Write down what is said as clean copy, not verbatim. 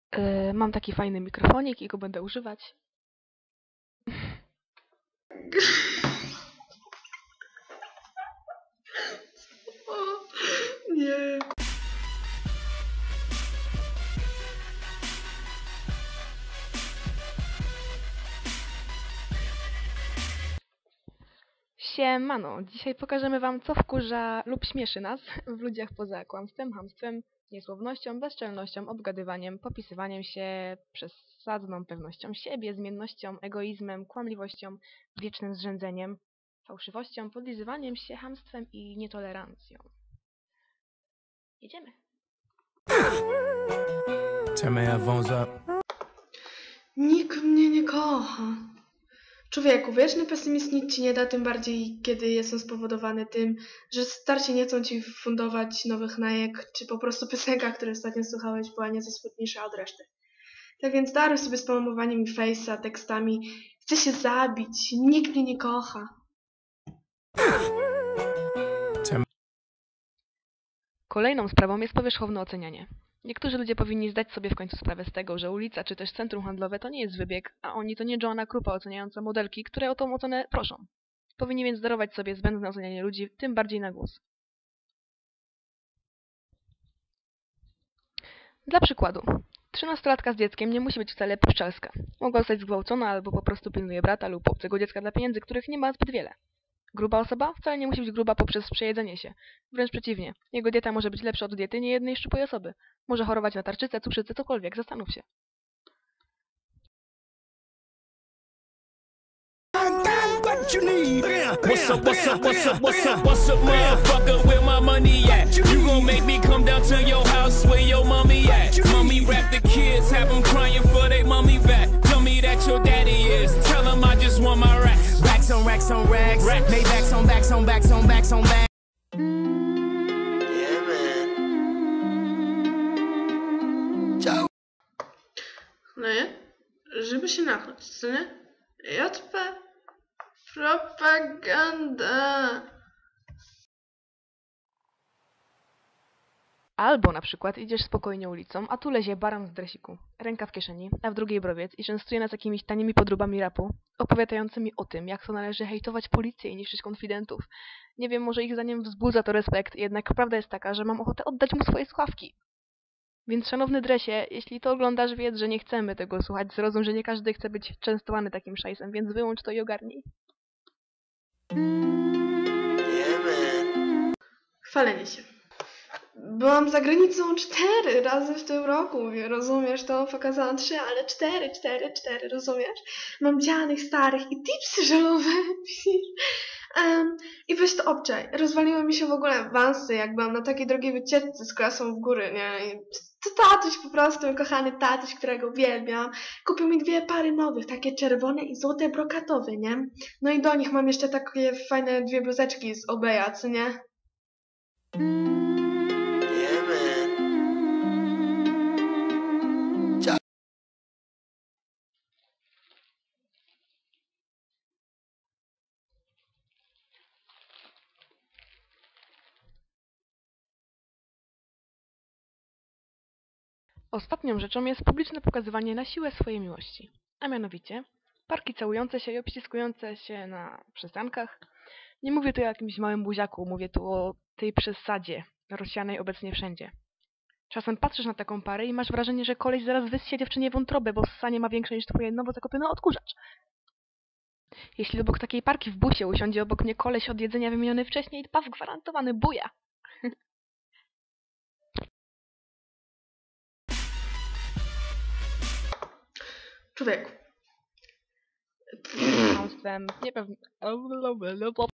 Mam taki fajny mikrofonik i go będę używać. O, nie. Siemano, dzisiaj pokażemy wam, co wkurza lub śmieszy nas w ludziach poza kłamstwem, chamstwem, niesłownością, bezczelnością, obgadywaniem, popisywaniem się, przesadną pewnością siebie, zmiennością, egoizmem, kłamliwością, wiecznym zrzędzeniem, fałszywością, podlizywaniem się, chamstwem i nietolerancją. Jedziemy. Nikt mnie nie kocha. Człowieku, wieczny pesymizm nic ci nie da, tym bardziej kiedy jest on spowodowany tym, że starsi nie chcą ci fundować nowych najek, czy po prostu piosenka, której ostatnio słuchałeś, była nieco smutniejsza od reszty. Tak więc daruj sobie spamowaniem mi face'a, tekstami. Chcę się zabić, nikt mnie nie kocha. Kolejną sprawą jest powierzchowne ocenianie. Niektórzy ludzie powinni zdać sobie w końcu sprawę z tego, że ulica czy też centrum handlowe to nie jest wybieg, a oni to nie Joanna Krupa oceniająca modelki, które o tą ocenę proszą. Powinni więc darować sobie zbędne ocenianie ludzi, tym bardziej na głos. Dla przykładu, 13-latka z dzieckiem nie musi być wcale puszczalska. Mogła zostać zgwałcona albo po prostu pilnuje brata lub obcego dziecka dla pieniędzy, których nie ma zbyt wiele. Gruba osoba wcale nie musi być gruba poprzez przejedzenie się. Wręcz przeciwnie. Jego dieta może być lepsza od diety niejednej szczupłej osoby. Może chorować na tarczycę, cukrzycę, cokolwiek. Zastanów się. What's up, motherfucker, where my money at? You gon' make me come down to your house where your mommy at? Mommy rap the kids, have them crying for their mommy back. Tell me that your daddy is, tell him I just want my racks. Racks on racks on racks, Maybachs on backs on backs on backs on backs. Yeah, man. Ciao. No nie? Żeby się nachlać, co nie? JP. Propaganda. Albo na przykład idziesz spokojnie ulicą, a tu lezie baran w dresiku, ręka w kieszeni, a w drugiej browiec i częstuje nas jakimiś tanimi podróbami rapu, opowiadającymi o tym, jak to należy hejtować policję i niszczyć konfidentów. Nie wiem, może ich zdaniem wzbudza to respekt, jednak prawda jest taka, że mam ochotę oddać mu swoje słuchawki. Więc szanowny dresie, jeśli to oglądasz, wiedz, że nie chcemy tego słuchać, zrozum, że nie każdy chce być częstowany takim szajsem, więc wyłącz to i ogarnij. Yeah, man. Chwalenie się. Byłam za granicą 4 razy w tym roku, rozumiesz to? Pokazałam 3, ale 4, rozumiesz? Mam dzianych starych i tipsy żelowe. I weź to obczaj. Rozwaliły mi się w ogóle wansy, jak byłam na takiej drogiej wycieczce z klasą w góry, nie? I to tatuś po prostu, kochany tatuś, którego uwielbiam, kupił mi 2 pary nowych, takie czerwone i złote brokatowe, nie? No i do nich mam jeszcze takie fajne 2 bluzeczki z Obeya, co nie? Yeah, man. Ostatnią rzeczą jest publiczne pokazywanie na siłę swojej miłości. A mianowicie parki całujące się i obściskujące się na przystankach. Nie mówię tu o jakimś małym buziaku, mówię tu o tej przesadzie, rozsianej obecnie wszędzie. Czasem patrzysz na taką parę i masz wrażenie, że koleś zaraz wyssie dziewczynie wątrobę, bo ssanie ma większe niż twoje nowo zakupiony odkurzacz. Jeśli obok takiej parki w busie usiądzie obok mnie koleś od jedzenia wymieniony wcześniej, paw gwarantowany buja. Człowieku. Kłamstwem, niepewnie.